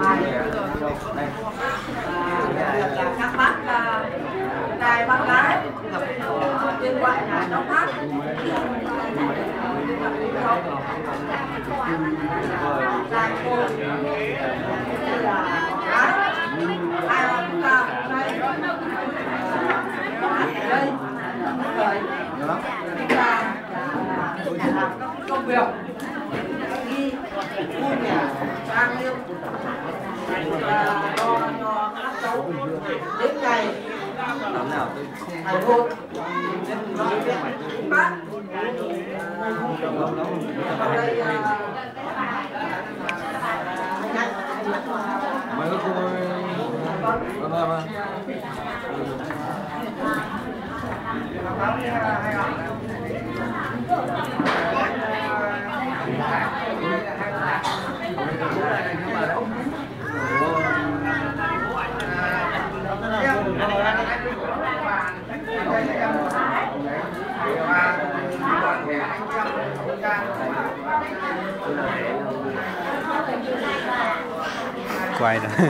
là các bác trai bác gái liên quan nhà trong hát trai cô là gái hai ông ta đây rồi chúng ta làm công việc đi khu nhà trang nghiêm và cho các cháu đến ngày thầy cô bác ở đây quay rồi.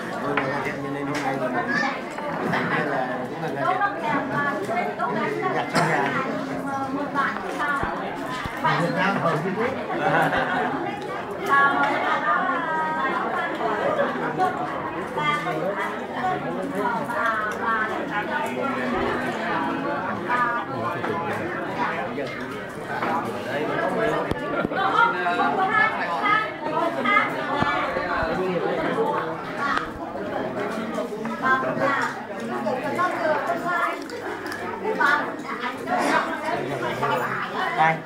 Ai?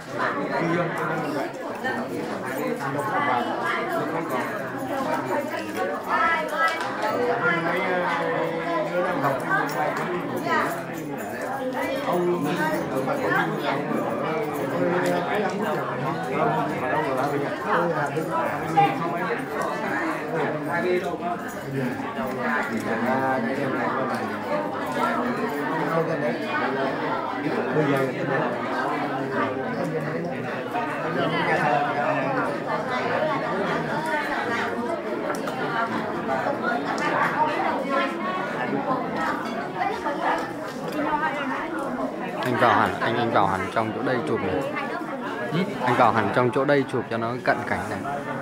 Anh vào hẳn, anh vào hẳn trong chỗ đây chụp này. Anh vào hẳn trong chỗ đây chụp cho nó cận cảnh này.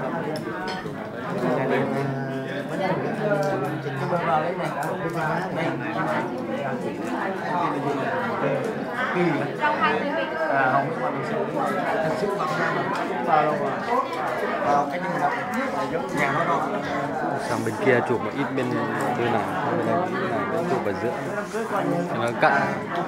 Sang bên kia chụp một ít bên này, bên này chụp ở giữa cho nó cận.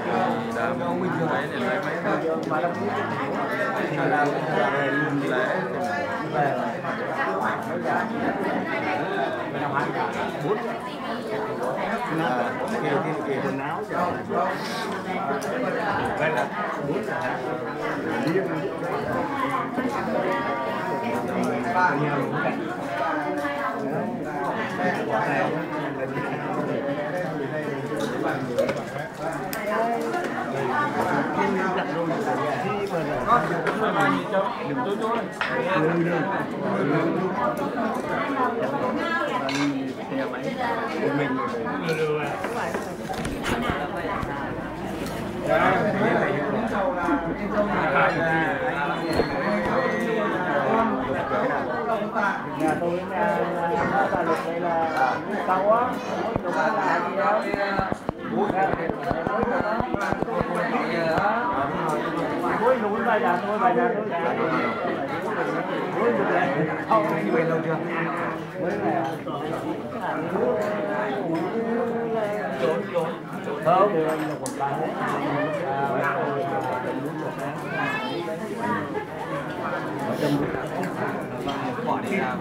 Nhà tôi là luật đây là sau á, chúng ta là gì đó. Mỗi núi ba nhà tôi, ba nhà tôi. Mỗi núi này, không anh về lâu chưa? Mới này. Không, anh là một ba hết. Bỏ đi ra.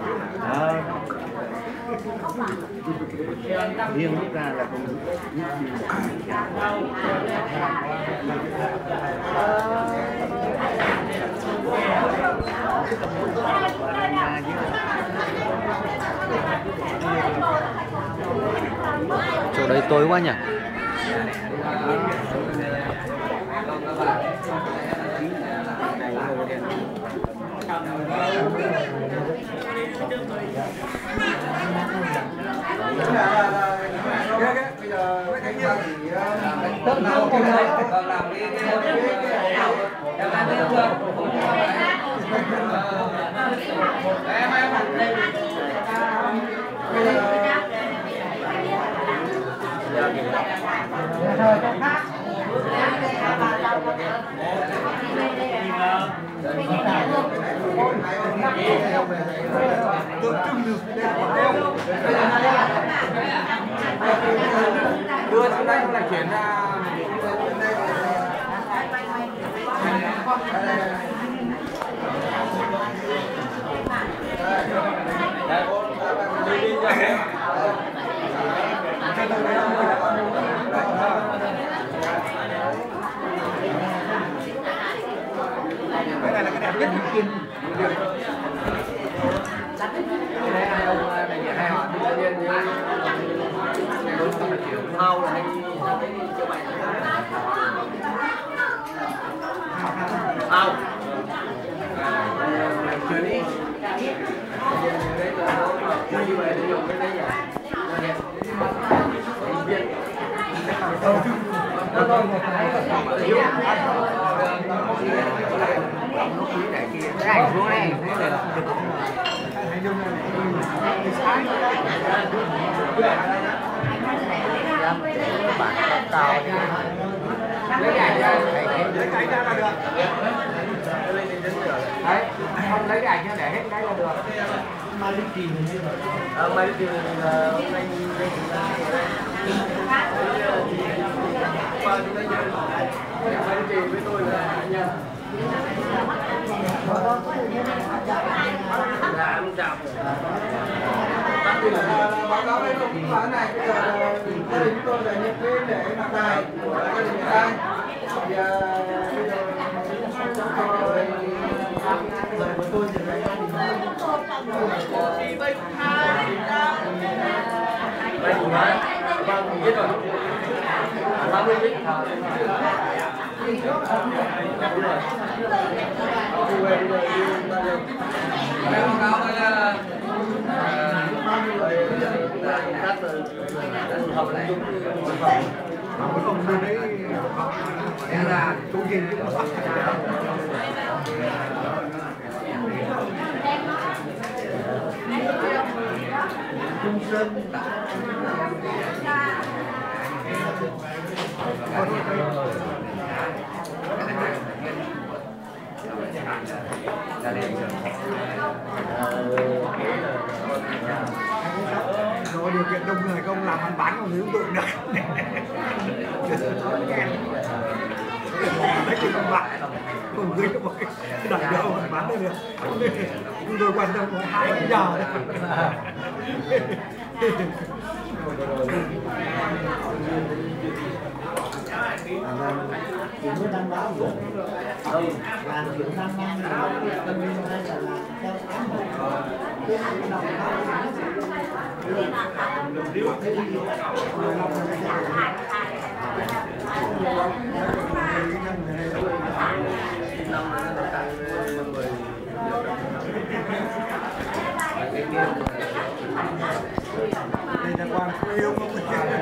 Riêng lúc ra là không chỗ đây tối quá nhỉ. Tớm nào cùng đấy. Còn làm cái em ăn được chưa? Em đây. Rồi cho khác. Đưa xuống đây không là chuyển ra cái này là cái đẹp nhất Kiên. Không. Chưa đi. Như vậy để dùng cái đấy vậy. Cái ảnh xuống này. Bản cao Lấy cái ảnh ra là được. Đấy, không lấy cái ảnh ra để hết cái là được. Mai đi tìm mai đi tìm với tôi là nha. Báo cáo với công ty này bây giờ gia đình chúng tôi là nhập cái để mặt này của gia đình người ta. Thì bây giờ rồi của tôi thì đây đây của nó vâng biết rồi 30 lít báo cáo là học lại không đưa đấy là công trình Trung Sơn rồi điều kiện đông người không làm ăn bán không hướng tượng được đấy thì không bạn không dưới một cái đẩy đâu mà bán được chúng tôi quan tâm có 2 giờ chỉ mới đăng báo rồi làm chuyện năm tân binh hay là làm theo án cái đồng đây là quan yêu không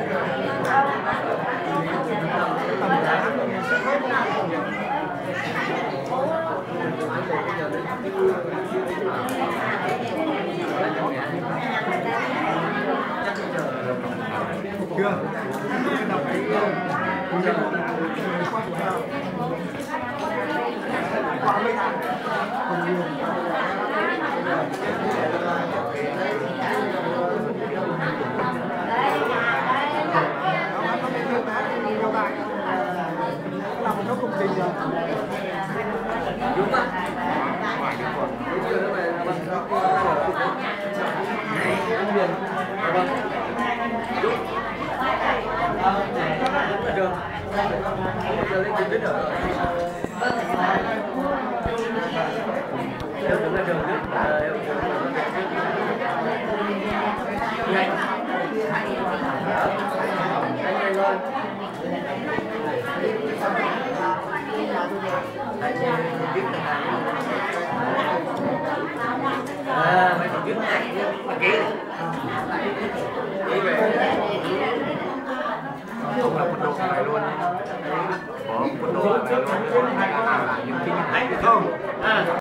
chưa đọc cái qua mấy tháng còn nhiều làm một số công trình rồi đúng không? Được. Giờ lên trình biết rồi. Nếu chúng ta trường biết nhanh thôi. Mày còn biết này mà kỹ đi về không